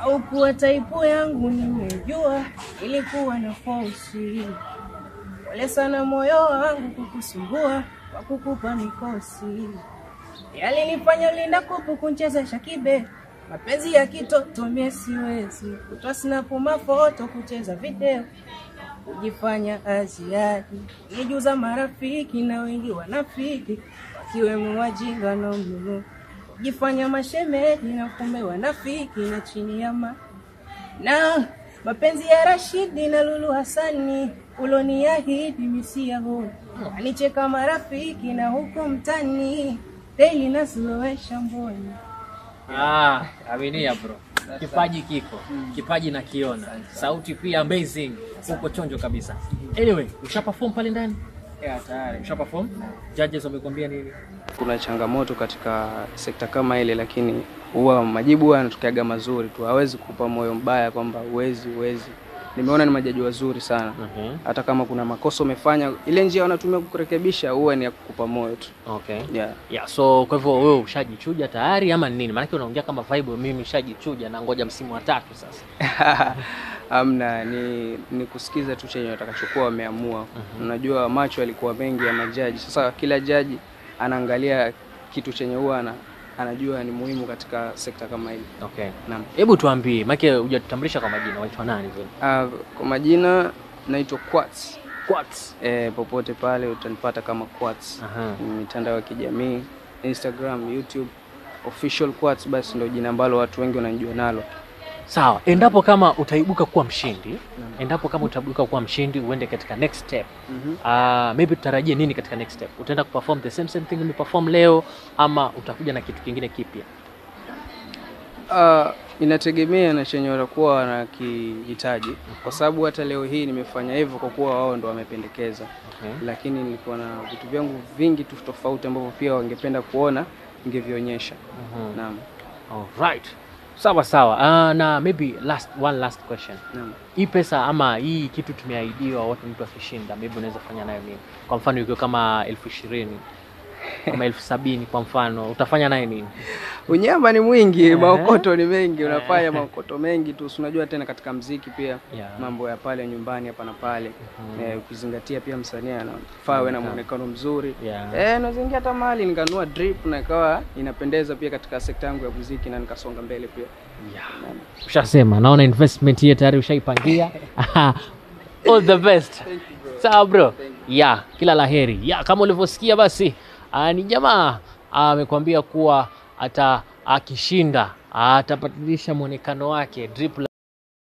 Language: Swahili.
Au kuwa taipu yangu nimejua ilikuwa na force. Wale sana moyo wangu kukusumbua kwa kukupa mikosi. Yalinifanya linda kupu kunchezesha kibe. Mapenzi ya kitoto mie siwezi. Kutoa snap mafoto kucheza video. Kujifanya aziadi. Nijuza marafiki na wengi wanafiki. Wakiwemo wajinga na mlulu. Kujifanya mashemeji na kumbe wanafiki na chini ya na mapenzi ya Rashidi na Lulu Hasani. Uloniahidi misia huu. Anicheka marafiki na huku mtani. Daily naslowesha mboni. Aminia bro. Kipaji kiko. Kipaji na kiona. Sauti pia amazing. Uko chonjo kabisa. Anyway, ushaperform pale ndani? Tayari. Ushaperform? Judges wamekwambia nini? Kuna changamoto katika sekta kama ile, lakini huwa majibu yanatokeaga mazuri tu. Hawezi kukupa moyo mbaya kwamba uwezi. Nimeona ni majaji wazuri sana. Hata kama kuna makosa umefanya, ile njia wanatumia kukurekebisha huwa ni ya kukupa moyo tu. Okay. Yeah, so kwa hivyo wewe ushajichuja tayari ama nini? Maana unaongea kama vibe, mimi ushajichuja na ngoja msimu wa 3 sasa. Amna, ni kusikiza tu chenye watakachokuwa wameamua. Unajua macho yalikuwa mengi ya majaji. Sasa kila jaji anaangalia kitu chenye huwa anajua ni muhimu katika sekta kama hili. Okay. Naam. Hebu tuambie, maana hujatambulisha kwa majina, waitwa nani vile? Kwa majina naitwa Qwartz. Qwartz. Popote pale utanipata kama Qwartz. Mitandao ya kijamii, Instagram, YouTube, official Qwartz basi ndio jina ambalo watu wengi wananijua nalo. Sawa, endapo kama utaibuka kuwa mshindi, uende katika next step. Maybe tutarajie nini katika next step? Utaenda kuperform the same thing umeperform leo ama utakuja na kitu kingine kipya? Inategemea na chenye watakuwa wanakihitaji. Kwa sababu hata leo hii nimefanya hivyo kwa kuwa wao ndo wamependekeza. Lakini nilikuwa na vitu vyangu vingi tofauti ambavyo pia wangependa kuona ningevionyesha. Naam. Alright. Sawa. Na maybe one last question. Hii pesa ama hii kitu tumeahidiwa wote mtu akishinda, maybe unaweza fanya nayo nini? Kwa mfano ikiwa kama 20,000 kama 70,000 kwa mfano, utafanya nayo nini? Unyama ni mwingi, maokoto ni mengi, unafanya maokoto mengi tu. Unajua tena katika muziki pia mambo ya pale nyumbani hapa na pale. Ukizingatia pia msanii anafaa awe na muonekano mzuri. Nazingia hata mahali nikanunua drip na ikawa inapendeza pia katika sekta yangu ya muziki na nikasonga mbele pia. Ushasema, naona investment hii tayari ushaipangia. All the best. Sawa bro. Kila laheri. Kama ulivyosikia basi ni jamaa amekwambia kuwa akishinda atapatilisha muonekano wake drip